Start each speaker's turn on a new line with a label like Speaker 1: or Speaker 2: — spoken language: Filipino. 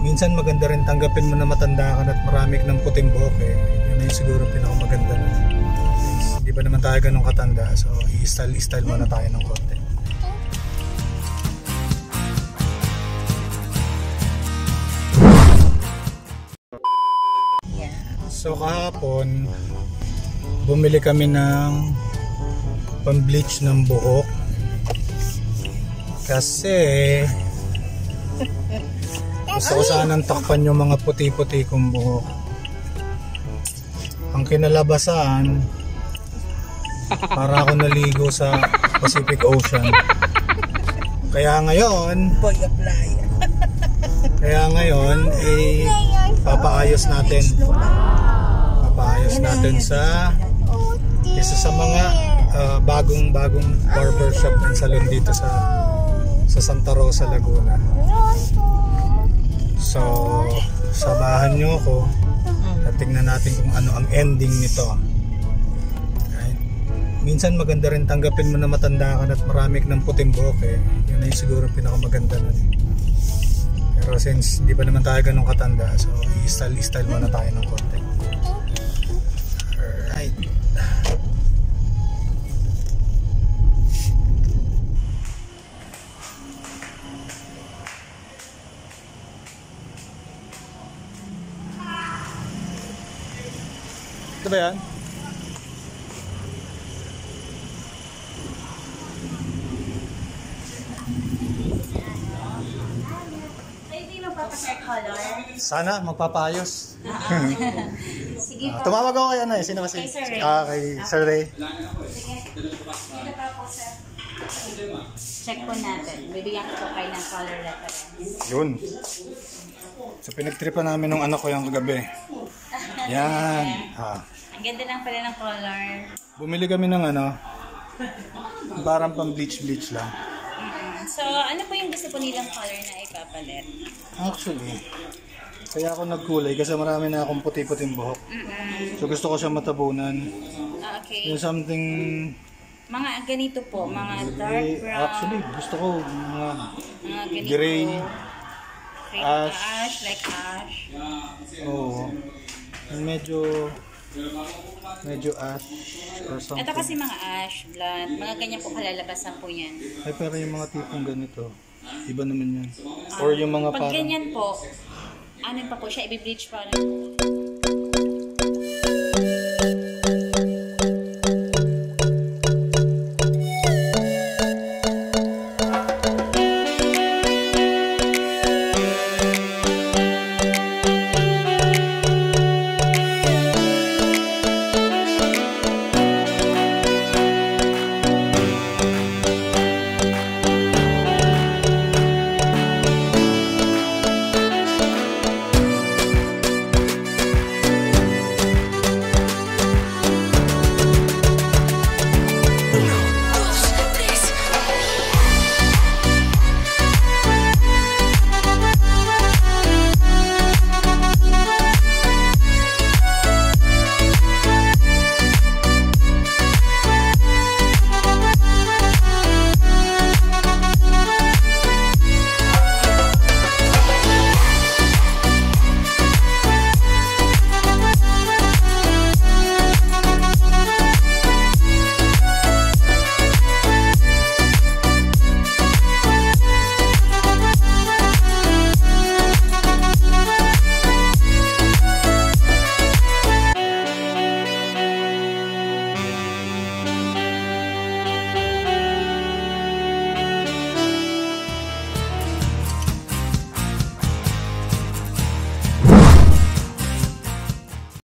Speaker 1: minsan maganda rin tanggapin mo na matanda ka at marami ka ng puting buhok eh. Yun na yung siguro pinakamaganda na. Hindi pa naman tayo ganun katanda, so i-style muna tayo ng konti. So kahapon bumili kami ng pang-bleach ng buhok kasi gusto ko sanang takpan yung mga puti-puti kong buhok. Ang kinalabasan, para ako naligo sa Pacific Ocean. Kaya ngayon papaayos natin sa isa sa mga bagong barbershop ng salon dito sa Santa Rosa, Laguna. So samahan nyo ako at tingnan natin kung ano ang ending nito. Right? Minsan maganda rin tanggapin mo na matanda ka at marami ka ng puting buhok eh. Yun na yung siguro pinakamaganda na. Pero since di pa naman tayo ganun katanda, so i-style muna tayo ng konti. Alright. Ito ba yan? Sana magpapaayos.
Speaker 2: Sige po.
Speaker 1: Tumawag ako kay ano eh. Sino kasi?
Speaker 2: Kay Sir Ray.
Speaker 1: Kay Sir Ray.
Speaker 2: Sige. Dito pa po, sir. Check po natin. Bibigyan ko po kayo ng color reference.
Speaker 1: Yun. So pinagtripan namin ng anak ko yung kagabi. Yan.
Speaker 2: Ang ganda lang pala ng color.
Speaker 1: Bumili kami ng ano, parang pang bleach lang.
Speaker 2: So, ano po yung gusto po nilang color na ipapalit?
Speaker 1: Actually, kaya ako nagkulay kasi marami na akong puti-puting buhok. So gusto ko siya matabunan.
Speaker 2: Okay.
Speaker 1: Yung something...
Speaker 2: Mga ganito po, mga dark brown.
Speaker 1: Actually, gusto ko mga
Speaker 2: ganito.
Speaker 1: gray,
Speaker 2: ash, like ash.
Speaker 1: Oo. Medyo ash or something.
Speaker 2: Ito kasi mga ash, blonde. Mga ganyan po kalalabasan po yan.
Speaker 1: Ay, pero yung mga tipong ganito, iba naman yan. Or yung mga
Speaker 2: pag ganyan po, ano pa po siya, i-bleach pa rin.